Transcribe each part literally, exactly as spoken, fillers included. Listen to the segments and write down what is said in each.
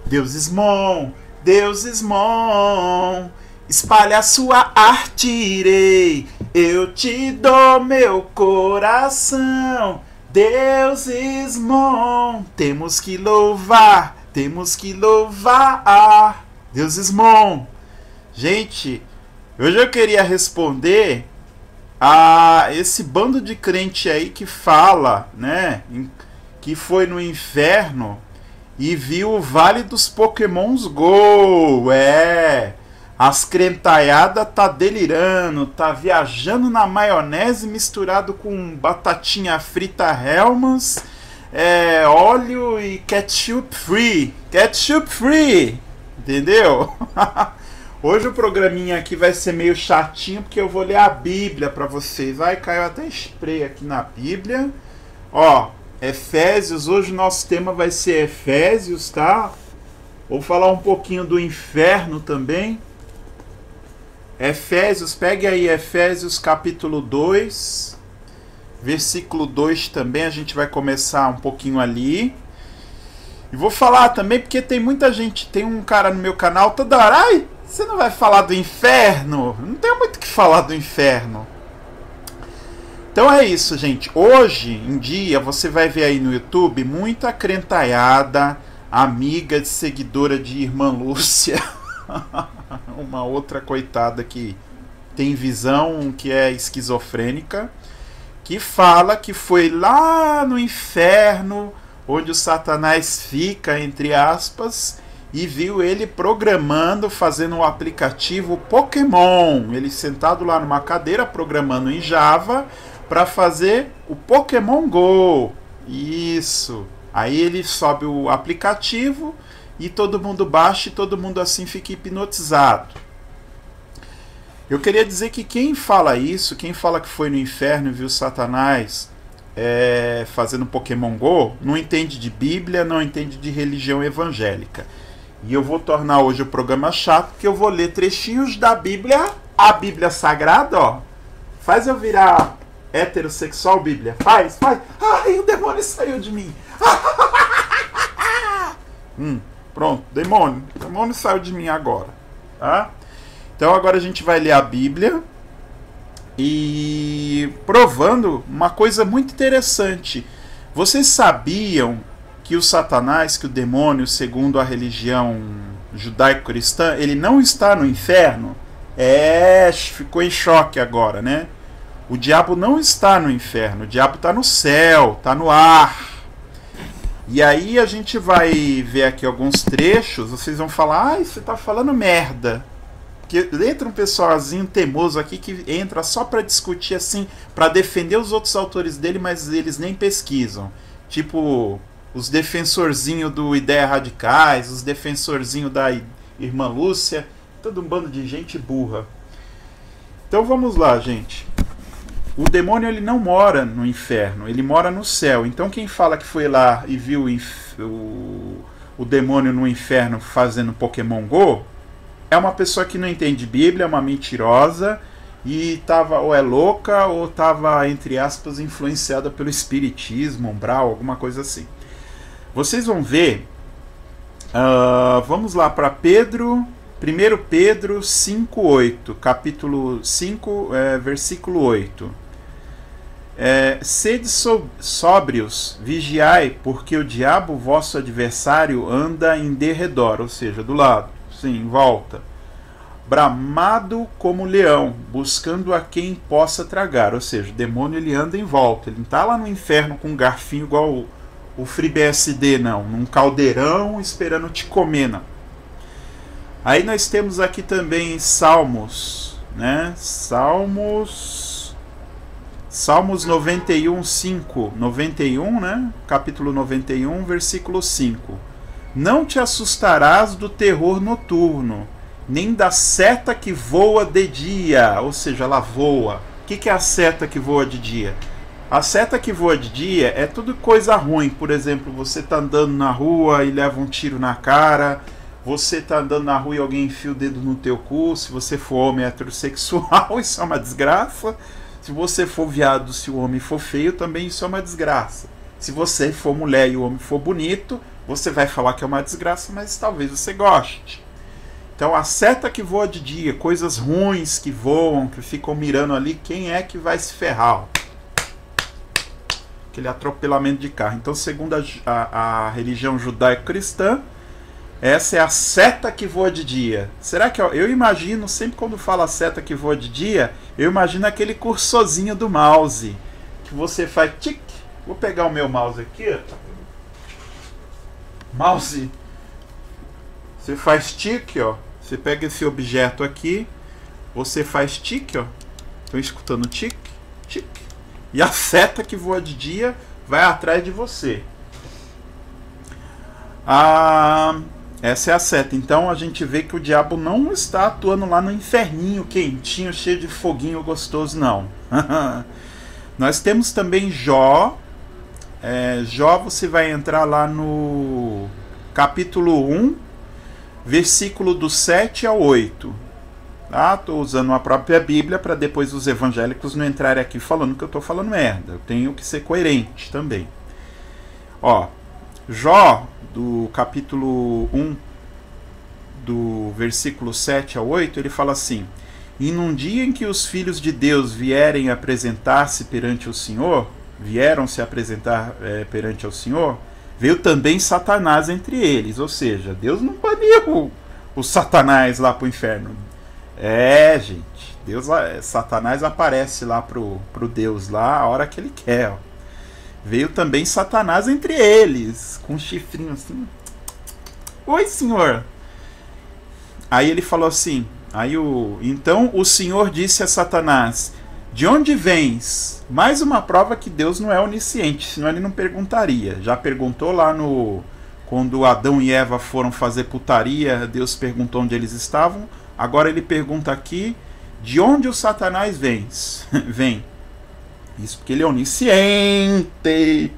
Deus Mon, Deus Mon, espalha sua arte, irei, eu te dou meu coração. Deus Mon, temos que louvar, temos que louvar. Deus Mon. Gente, hoje eu queria responder a esse bando de crente aí que fala, né, que foi no inferno e viu o Vale dos Pokémons Go. É, as crentaiada tá delirando, tá viajando na maionese misturado com batatinha frita Hellmann's, é, óleo e ketchup free, ketchup free, entendeu? Hoje o programinha aqui vai ser meio chatinho porque eu vou ler a Bíblia para vocês. Vai, caiu até spray aqui na Bíblia. Ó, Efésios, hoje o nosso tema vai ser Efésios, tá? Vou falar um pouquinho do inferno também. Efésios, pegue aí Efésios capítulo dois, versículo dois também, a gente vai começar um pouquinho ali. E vou falar também porque tem muita gente, tem um cara no meu canal toda hora, ai, você não vai falar do inferno? Não tem muito o que falar do inferno. Então é isso, gente. Hoje em dia você vai ver aí no YouTube muita crentaiada, amiga de seguidora de Irmã Lúcia. Uma outra coitada que tem visão, que é esquizofrênica, que fala que foi lá no inferno onde o Satanás fica, entre aspas, e viu ele programando, fazendo um aplicativo Pokémon. Ele sentado lá numa cadeira programando em Java para fazer o Pokémon Go. Isso. Aí ele sobe o aplicativo e todo mundo baixa e todo mundo assim fica hipnotizado. Eu queria dizer que quem fala isso, quem fala que foi no inferno e viu Satanás é, fazendo Pokémon Go, não entende de Bíblia, não entende de religião evangélica. E eu vou tornar hoje o programa chato, porque eu vou ler trechinhos da Bíblia, a Bíblia Sagrada, ó. Faz eu virar heterossexual, Bíblia. Faz, faz. Ai, o demônio saiu de mim. hum, pronto, demônio. O demônio saiu de mim agora. Tá? Então agora a gente vai ler a Bíblia e provando uma coisa muito interessante. Vocês sabiam que o Satanás, que o demônio, segundo a religião judaico-cristã, ele não está no inferno? É, ficou em choque agora, né? O diabo não está no inferno, o diabo está no céu, está no ar. E aí a gente vai ver aqui alguns trechos, vocês vão falar, ai, você está falando merda. Porque entra um pessoalzinho teimoso aqui que entra só para discutir assim, para defender os outros autores dele, mas eles nem pesquisam. Tipo, os defensorzinhos do Ideia Radicais, os defensorzinhos da Irmã Lúcia, todo um bando de gente burra. Então vamos lá, gente. O demônio ele não mora no inferno, ele mora no céu. Então quem fala que foi lá e viu o, o, o demônio no inferno fazendo Pokémon Go, é uma pessoa que não entende Bíblia, é uma mentirosa e tava, ou é louca ou estava, entre aspas, influenciada pelo espiritismo, umbral, alguma coisa assim. Vocês vão ver, uh, vamos lá para Pedro, primeiro Pedro cinco, oito, capítulo cinco, é, versículo oito. É, sede sóbrios, vigiai, porque o diabo, vosso adversário, anda em derredor, ou seja, do lado, sim, em volta, bramado como leão, buscando a quem possa tragar, ou seja, o demônio ele anda em volta, ele não está lá no inferno com um garfinho igual o, o FreeBSD, não, num caldeirão esperando te comer, não. Aí nós temos aqui também Salmos, né? Salmos... Salmos noventa e um, cinco. noventa e um, né? Capítulo noventa e um, versículo cinco. Não te assustarás do terror noturno, nem da seta que voa de dia. Ou seja, ela voa. O que é a seta que voa de dia? A seta que voa de dia é tudo coisa ruim. Por exemplo, você está andando na rua e leva um tiro na cara. Você está andando na rua e alguém enfia o dedo no teu cu. Se você for homem heterossexual, isso é uma desgraça. Se você for viado, se o homem for feio, também isso é uma desgraça. Se você for mulher e o homem for bonito, Você vai falar que é uma desgraça, mas talvez você goste. Então a seta que voa de dia, coisas ruins que voam, que ficam mirando ali, quem é que vai se ferrar? Aquele atropelamento de carro. Então, segundo a, a, a religião judaico-cristã, essa é a seta que voa de dia. Será que eu, eu imagino, sempre quando fala seta que voa de dia, eu imagino aquele cursorzinho do mouse, que você faz tic. Vou pegar o meu mouse aqui. Mouse. Você faz tic, ó. Você pega esse objeto aqui, você faz tic, ó. Estão escutando tic, tic. E a seta que voa de dia vai atrás de você. Ah, essa é a seta. Então a gente vê que o diabo não está atuando lá no inferninho quentinho, cheio de foguinho gostoso, não. Nós temos também Jó. É, Jó, você vai entrar lá no capítulo um, versículo do sete ao oito. Estou ah, usando a própria Bíblia para depois os evangélicos não entrarem aqui falando que eu estou falando merda. Eu tenho que ser coerente também. Ó, Jó, do capítulo um, do versículo sete ao oito, ele fala assim: e num dia em que os filhos de Deus vierem apresentar-se perante o Senhor, vieram se apresentar é, perante o Senhor, veio também Satanás entre eles. Ou seja, Deus não baniu o Satanás lá para o inferno. É, gente, Deus, Satanás aparece lá pro, pro Deus lá a hora que ele quer. Ó. Veio também Satanás entre eles, com um chifrinho assim. Oi, Senhor. Aí ele falou assim, aí o, então o Senhor disse a Satanás: de onde vens? Mais uma prova que Deus não é onisciente, senão ele não perguntaria. Já perguntou lá no... Quando Adão e Eva foram fazer putaria, Deus perguntou onde eles estavam. Agora ele pergunta aqui, de onde o Satanás vem? Vem. Isso porque ele é onisciente.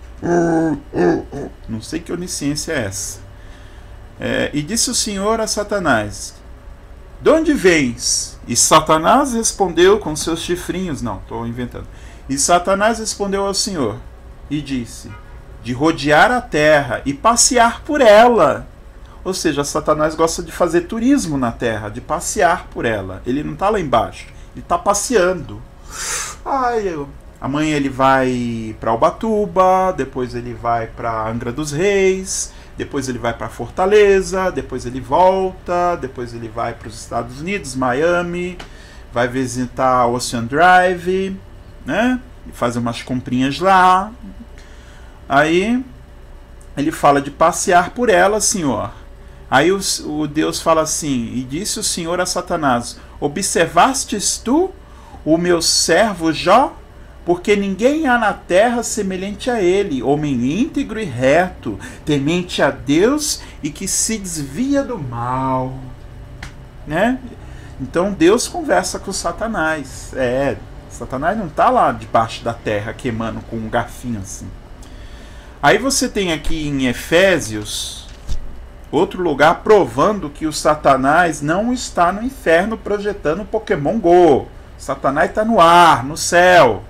Não sei que onisciência é essa. É, e disse o Senhor a Satanás: de onde vens? E Satanás respondeu com seus chifrinhos. Não, estou inventando. E Satanás respondeu ao Senhor e disse: de rodear a terra e passear por ela. Ou seja, Satanás gosta de fazer turismo na terra, de passear por ela. Ele não está lá embaixo, ele está passeando. Ai, eu... Amanhã ele vai para Ubatuba, depois ele vai para Angra dos Reis, depois ele vai para Fortaleza, depois ele volta, depois ele vai para os Estados Unidos, Miami, vai visitar Ocean Drive, né? E fazer umas comprinhas lá. Aí ele fala de passear por ela, Senhor. Aí o, o Deus fala assim: e disse o Senhor a Satanás: observastes tu o meu servo Jó? Porque ninguém há na terra semelhante a ele, homem íntegro e reto, temente a Deus e que se desvia do mal. Né? Então Deus conversa com Satanás. É, Satanás não está lá debaixo da terra queimando com um garfinho assim. Aí você tem aqui em Efésios outro lugar provando que o Satanás não está no inferno projetando Pokémon Go. Satanás está no ar, no céu.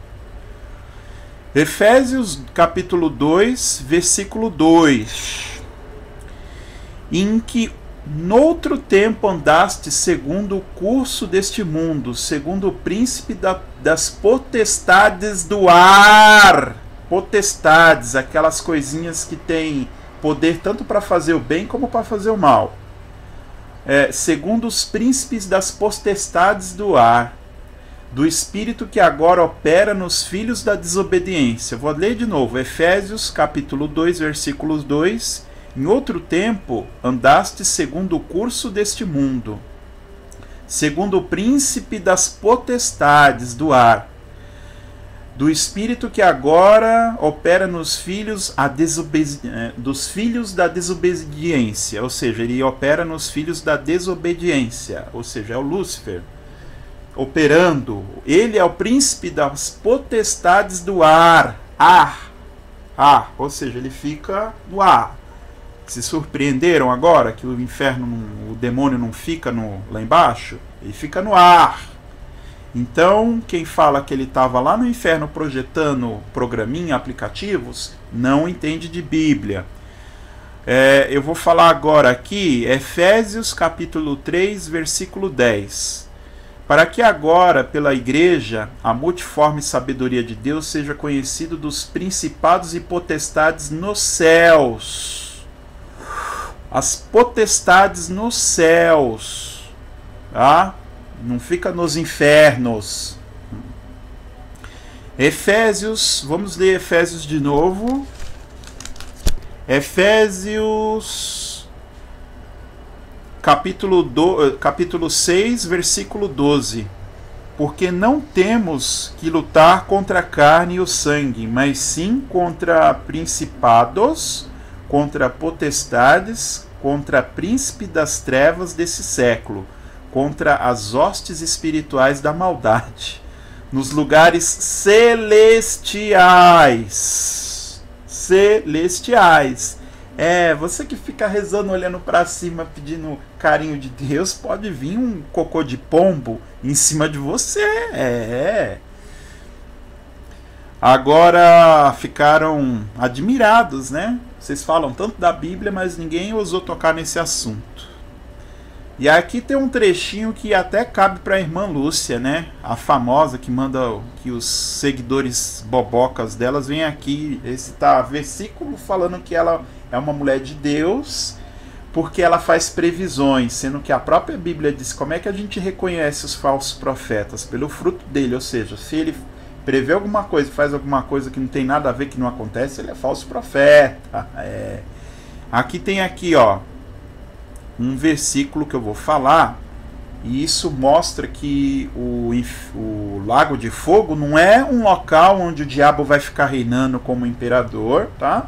Efésios capítulo dois, versículo dois. Em que noutro tempo andaste segundo o curso deste mundo, segundo o príncipe da, das potestades do ar. Potestades, aquelas coisinhas que têm poder tanto para fazer o bem como para fazer o mal. É, segundo os príncipes das potestades do ar, do espírito que agora opera nos filhos da desobediência. Vou ler de novo, Efésios capítulo dois, versículos dois. Em outro tempo andaste segundo o curso deste mundo, segundo o príncipe das potestades do ar, do espírito que agora opera nos filhos a desobedi- dos filhos da desobediência, ou seja, ele opera nos filhos da desobediência, ou seja, é o Lúcifer operando. Ele é o príncipe das potestades do ar, ar, ar, ou seja, ele fica no ar. Se surpreenderam agora que o inferno, o demônio não fica no, lá embaixo? Ele fica no ar. Então, quem fala que ele estava lá no inferno projetando programinha, aplicativos, não entende de Bíblia. É, eu vou falar agora aqui, Efésios capítulo três, versículo dez. Para que agora, pela igreja, a multiforme sabedoria de Deus seja conhecido dos principados e potestades nos céus. As potestades nos céus. Tá? Não fica nos infernos. Efésios, vamos ler Efésios de novo. Efésios, capítulo, do, capítulo seis, versículo doze. Porque não temos que lutar contra a carne e o sangue, mas sim contra principados, contra potestades, contra príncipe das trevas desse século, contra as hostes espirituais da maldade, nos lugares celestiais. Celestiais. É, você que fica rezando, olhando para cima, pedindo carinho de Deus, pode vir um cocô de pombo em cima de você. É. Agora ficaram admirados, né? Vocês falam tanto da Bíblia, mas ninguém ousou tocar nesse assunto. E aqui tem um trechinho que até cabe para a irmã Lúcia, né? A famosa que manda que os seguidores bobocas delas vêm aqui recitar versículo falando que ela é uma mulher de Deus porque ela faz previsões, sendo que a própria Bíblia diz como é que a gente reconhece os falsos profetas? Pelo fruto dele, ou seja, se ele prevê alguma coisa, faz alguma coisa que não tem nada a ver, que não acontece, ele é falso profeta. É. Aqui tem aqui, ó, um versículo que eu vou falar, e isso mostra que o, o lago de fogo não é um local onde o diabo vai ficar reinando como imperador, tá?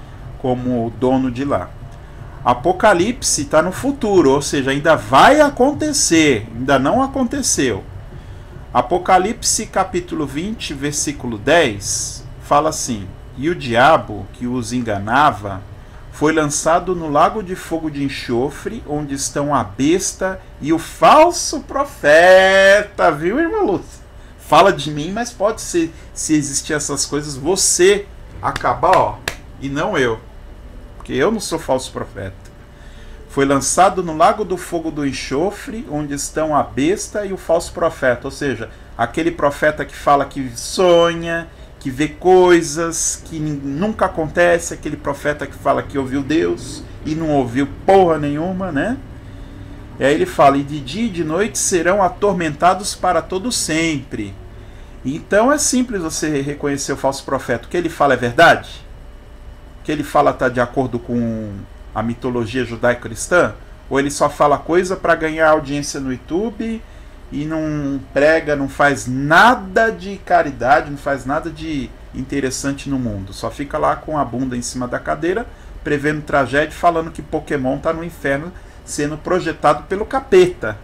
Como dono de lá. Apocalipse está no futuro, ou seja, ainda vai acontecer, ainda não aconteceu. Apocalipse capítulo vinte, versículo dez, fala assim: e o diabo que os enganava foi lançado no lago de fogo de enxofre, onde estão a besta e o falso profeta. Viu, irmã Lúcia? Fala de mim, mas pode ser, se existir essas coisas, você acabar, ó, e não eu. Porque eu não sou falso profeta. Foi lançado no lago do fogo do enxofre, onde estão a besta e o falso profeta. Ou seja, aquele profeta que fala que sonha, que vê coisas que nunca acontece, aquele profeta que fala que ouviu Deus e não ouviu porra nenhuma, né? E aí ele fala, e de dia e de noite serão atormentados para todo sempre. Então é simples você reconhecer o falso profeta. O que ele fala é verdade? O que ele fala está de acordo com a mitologia judaico-cristã? Ou ele só fala coisa para ganhar audiência no YouTube e não prega, não faz nada de caridade, não faz nada de interessante no mundo? Só fica lá com a bunda em cima da cadeira, prevendo tragédia, falando que Pokémon tá no inferno sendo projetado pelo capeta.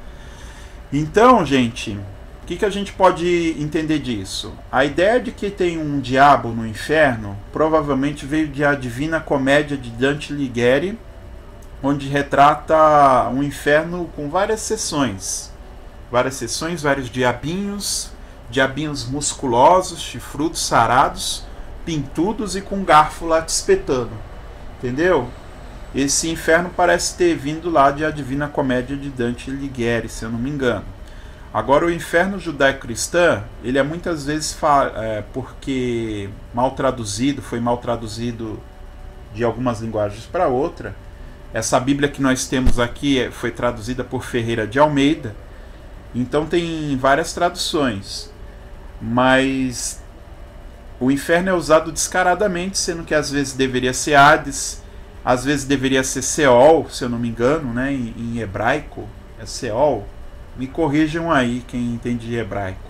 Então, gente, o que, que a gente pode entender disso? A ideia de que tem um diabo no inferno provavelmente veio de A Divina Comédia de Dante Alighieri, onde retrata um inferno com várias seções. Várias seções, vários diabinhos, diabinhos musculosos, chifrudos, sarados, pintudos e com garfo lá te espetando. Entendeu? Esse inferno parece ter vindo lá de A Divina Comédia de Dante Alighieri, se eu não me engano. Agora, o inferno judaico-cristão, ele é muitas vezes é, porque mal traduzido, foi mal traduzido de algumas linguagens para outra. Essa Bíblia que nós temos aqui foi traduzida por Ferreira de Almeida. Então tem várias traduções, mas o inferno é usado descaradamente, sendo que às vezes deveria ser Hades, às vezes deveria ser Seol, se eu não me engano, né? em, em hebraico é Seol. Me corrijam aí quem entende de hebraico.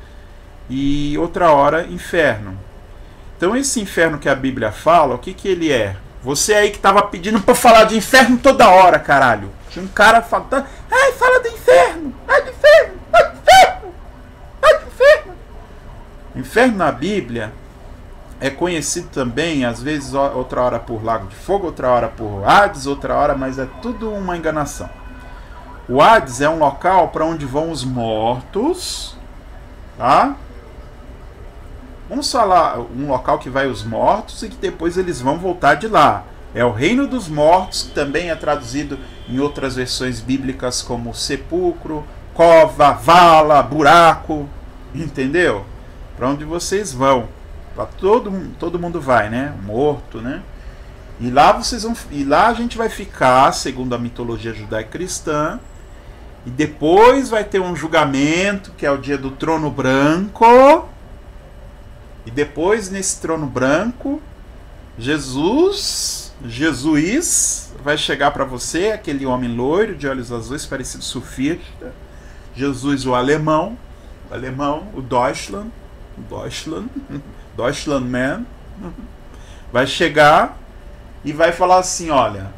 E outra hora, inferno. Então esse inferno que a Bíblia fala, o que, que ele é? Você aí que estava pedindo para falar de inferno toda hora, caralho. Tinha um cara falando, ai, fala do inferno, ai do inferno, ai do inferno, ai do inferno. Inferno na Bíblia é conhecido também, às vezes outra hora por lago de fogo, outra hora por Hades, outra hora, mas é tudo uma enganação. O Hades é um local para onde vão os mortos, tá? Vamos falar um local que vai os mortos e que depois eles vão voltar de lá. É o reino dos mortos, que também é traduzido em outras versões bíblicas como sepulcro, cova, vala, buraco, entendeu? Para onde vocês vão? Para todo, todo mundo vai, né? Morto, né? E lá vocês vão, e lá a gente vai ficar, segundo a mitologia judaico-cristã, e depois vai ter um julgamento, que é o dia do trono branco. E depois, nesse trono branco, Jesus, Jesus vai chegar para você, aquele homem loiro de olhos azuis, parecido surfista. Jesus, o alemão, o alemão, o Deutschland, o Deutschland, Deutschland Man, vai chegar e vai falar assim: olha,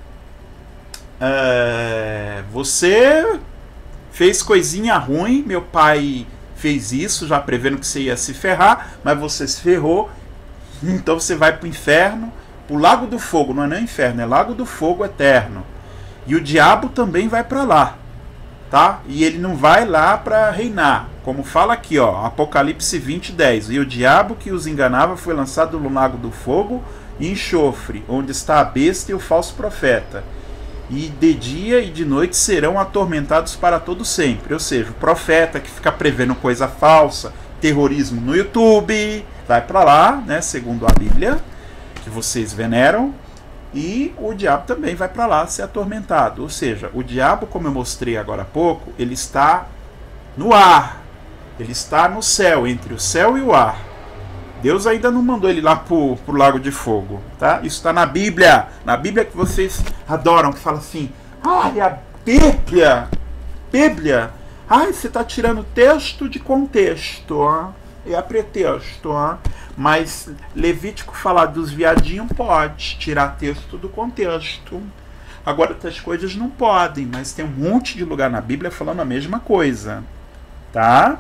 é, você fez coisinha ruim, meu pai fez isso, já prevendo que você ia se ferrar, mas você se ferrou, então você vai para o inferno, para o Lago do Fogo, não é nem inferno, é Lago do Fogo eterno. E o diabo também vai para lá, tá? E ele não vai lá para reinar, como fala aqui, ó, Apocalipse vinte, dez. E o diabo que os enganava foi lançado no Lago do Fogo e enxofre, onde está a besta e o falso profeta. E de dia e de noite serão atormentados para todo sempre. Ou seja, o profeta que fica prevendo coisa falsa, terrorismo no YouTube, vai para lá, né, segundo a Bíblia, que vocês veneram. E o diabo também vai para lá ser atormentado. Ou seja, o diabo, como eu mostrei agora há pouco, ele está no ar. Ele está no céu, entre o céu e o ar. Deus ainda não mandou ele lá pro, pro Lago de Fogo, tá? Isso está na Bíblia. Na Bíblia que vocês adoram, que fala assim: ai, a Bíblia, Bíblia. Ai, você está tirando texto de contexto, ó. É pretexto, ó. Mas Levítico falar dos viadinhos pode tirar texto do contexto. Agora outras coisas não podem, mas tem um monte de lugar na Bíblia falando a mesma coisa, tá?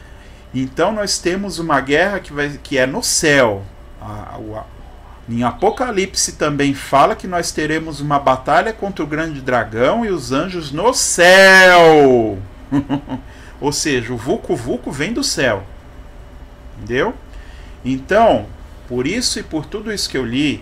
Então nós temos uma guerra que, vai, que é no céu. A, a, em Apocalipse também fala que nós teremos uma batalha contra o grande dragão e os anjos no céu. Ou seja, o Vucu Vucu vem do céu. Entendeu? Então, por isso e por tudo isso que eu li,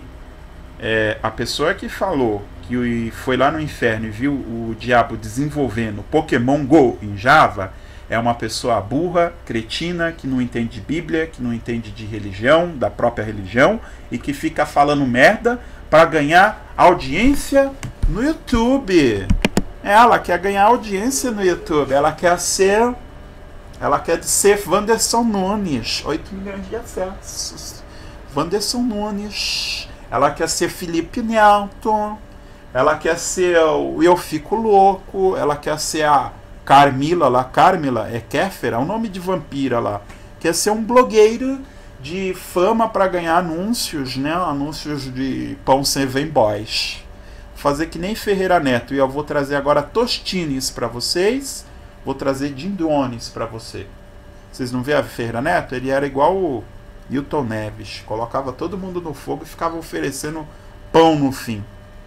é, a pessoa que falou que foi lá no inferno e viu o diabo desenvolvendo Pokémon Go em Java, é uma pessoa burra, cretina, que não entende de Bíblia, que não entende de religião, da própria religião, e que fica falando merda para ganhar audiência no YouTube. Ela quer ganhar audiência no YouTube, ela quer ser... Ela quer ser Wanderson Nunes, oito milhões de acessos. Wanderson Nunes. Ela quer ser Felipe Neto. Ela quer ser o Eu Fico Louco. Ela quer ser a Carmila lá. Carmila é Kéfera, é um nome de vampira lá. Quer ser um blogueiro de fama para ganhar anúncios, né? Anúncios de Pão Seven Boys. Fazer que nem Ferreira Neto. E eu vou trazer agora tostines para vocês. Vou trazer dindones para você. Vocês não vê a Ferreira Neto? Ele era igual o Hilton Neves. Colocava todo mundo no fogo e ficava oferecendo pão no fim.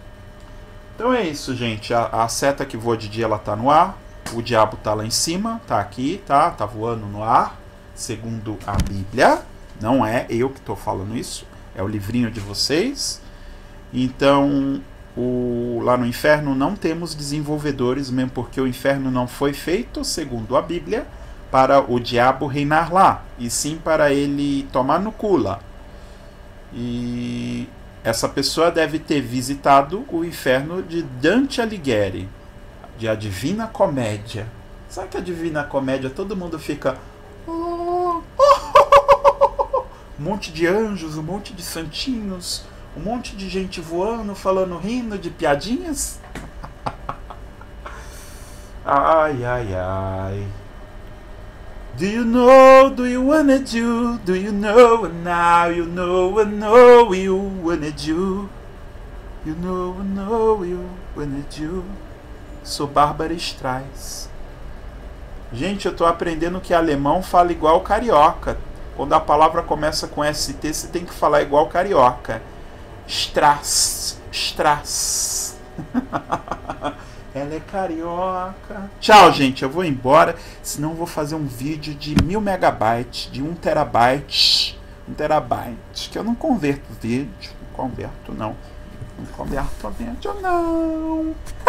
Então é isso, gente. A, a seta que voa de dia, ela tá no ar. O diabo tá lá em cima. Tá aqui, tá? Tá voando no ar. Segundo a Bíblia. Não é eu que tô falando isso. É o livrinho de vocês. Então... O, lá no inferno não temos desenvolvedores, mesmo porque o inferno não foi feito, segundo a Bíblia, para o diabo reinar lá, e sim para ele tomar no cu lá. E essa pessoa deve ter visitado o inferno de Dante Alighieri, de A Divina Comédia. Sabe que a Divina Comédia todo mundo fica... um monte de anjos, um monte de santinhos... Um monte de gente voando, falando, rindo de piadinhas. Ai, ai, ai. Do you know, do you wanna do? Do you know, and now you know, and know you wanna do? You know, and know you wanna do? Sou Bárbara Streisand. Gente, eu tô aprendendo que alemão fala igual carioca. Quando a palavra começa com S T, você tem que falar igual carioca. Strass, Strass. Ela é carioca. Tchau, gente. Eu vou embora. Senão eu vou fazer um vídeo de mil megabytes, de um terabyte. Um terabyte. Que eu não converto vídeo. Não converto, não. Encoberto verde ou não.